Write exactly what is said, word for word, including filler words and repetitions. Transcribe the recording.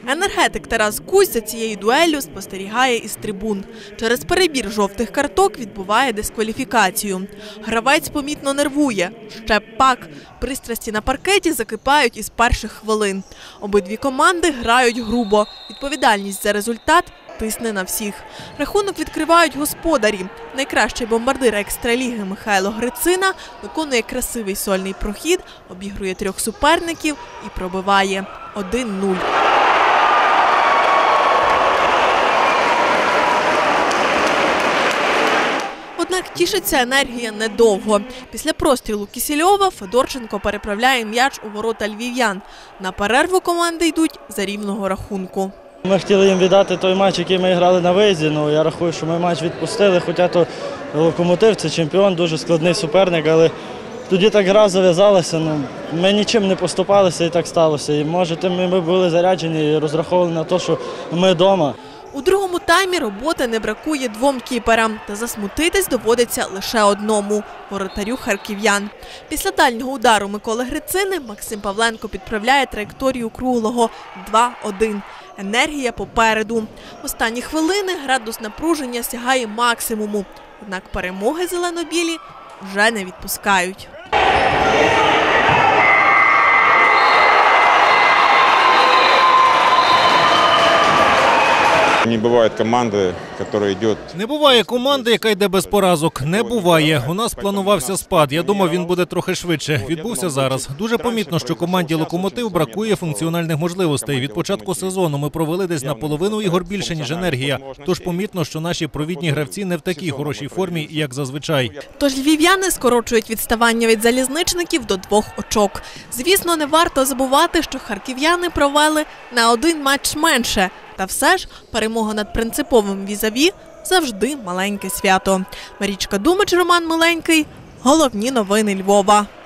Енергетик Тарас Кузь за цією дуеллю спостерігає із трибун. Через перебір жовтих карток відбуває дискваліфікацію. Гравець помітно нервує. Ще пак. Пристрасті на паркеті закипають із перших хвилин. Обидві команди грають грубо. Відповідальність за результат тисне на всіх. Рахунок відкривають господарі. Найкращий бомбардир екстраліги Михайло Грицина виконує красивий сольний прохід, обігрує трьох суперників і пробиває один нуль. Однак тішиться енергія недовго. Після прострілу Кісельова Федорченко переправляє м'яч у ворота львів'ян. На перерву команди йдуть за рівного рахунку. Ми хотіли їм віддати той матч, який ми грали на виїзді. Ну, я рахую, що ми матч відпустили, хоча то Локомотив – це чемпіон, дуже складний суперник, але тоді так гра зав'язалася. Ну, ми нічим не поступалися і так сталося. І, може, тим ми були заряджені і розраховували на те, що ми вдома. У другому таймі роботи не бракує двом кіперам, та засмутитись доводиться лише одному – воротарю харків'ян. Після дальнього удару Миколи Грицини Максим Павленко підправляє траєкторію круглого два один. Енергія попереду. Останні хвилини градус напруження сягає максимуму. Однак перемоги зелено-білі вже не відпускають. Не буває команди, яка йде... Не буває команди, яка йде без поразок. Не буває. У нас планувався спад. Я думав, він буде трохи швидше. Відбувся зараз. Дуже помітно, що команді «Локомотив» бракує функціональних можливостей. Від початку сезону ми провели десь на половину ігор більше, ніж енергія. Тож помітно, що наші провідні гравці не в такій хорошій формі, як зазвичай. Тож львів'яни скорочують відставання від залізничників до двох очок. Звісно, не варто забувати, що харків'яни провели на один матч менше. Та все ж перемога над принциповим візаві завжди маленьке свято. Марічка Думач, Роман Миленький. Головні новини Львова.